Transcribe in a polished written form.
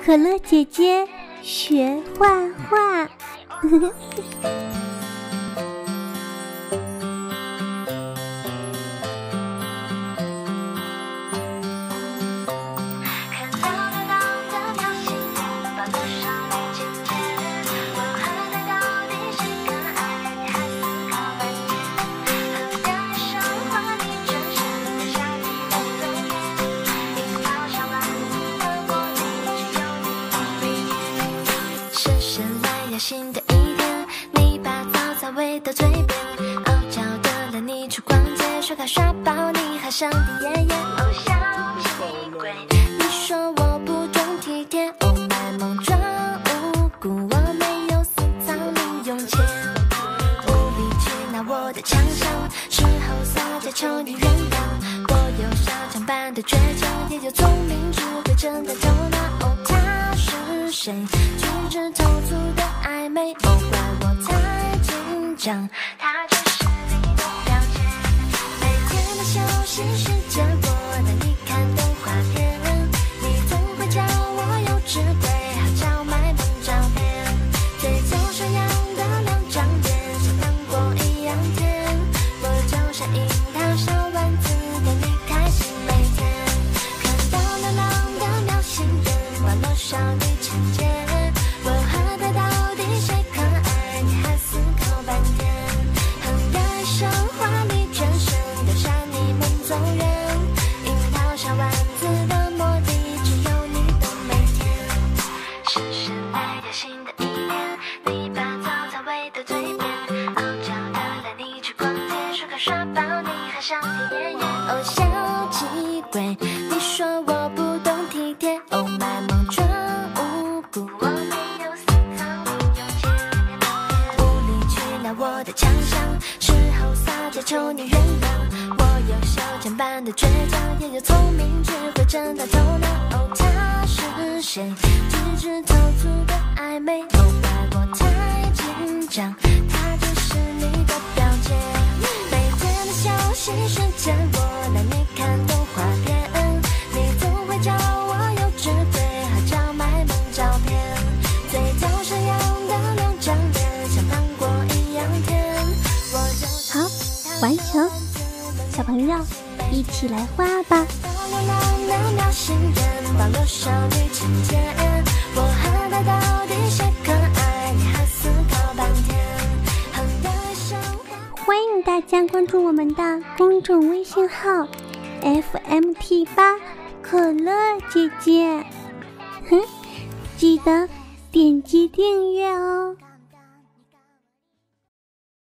可乐姐姐学画画。 新的一天，你把早餐喂到嘴边，傲娇的带你去逛街，刷卡刷爆你，好像你爷爷。哦，小气鬼，你说我不懂体贴，哦，卖萌装无辜，我没有私藏零用钱，无理取闹我的强项，事后撒娇求你原谅，我有小强般的倔强，也有聪明智慧真的头脑。哦，他是谁？举止投足的暧昧，哦，怪我太紧张，他只是你的表姐。每天的休息时间，我带你看动画片，你总会教我幼稚鬼，还叫买萌照片，嘴角上扬的两张脸，像糖果一样甜，我就像樱桃小丸子，逗你开心每天。看到流浪的喵星人，网络少女情节，我和他到底谁可爱？你还思考半天，很感伤华丽转身，丢下你们走远。樱桃小丸子的魔力，只有你懂每天。深深带着新的一天，你把早餐喂到嘴边，傲娇的带你去逛街，刷卡刷爆你，还想听爷爷。哦，小气鬼，你说我不懂体贴，哦，卖萌装无辜，我没有私藏零用钱，无理取闹我的强项，事后撒娇求你原谅，我有小强般的倔强，也有聪明智慧真的头脑。哦，他是谁？举止投足的暧昧，哦，怪我太紧张，他就是你的表姐。每天的休息时间，我带你看动画片，你总会教我幼稚鬼，还叫买萌照片，嘴角上扬的两张脸，像糖果一样甜，我就好，完成，小朋友一起来画吧。 流浪的喵星人，网络少女情节，我和他到底谁可爱？你还思考半天，很感伤。 欢迎大家关注我们的公众微信号 FMT8可乐姐姐，记得点击订阅哦。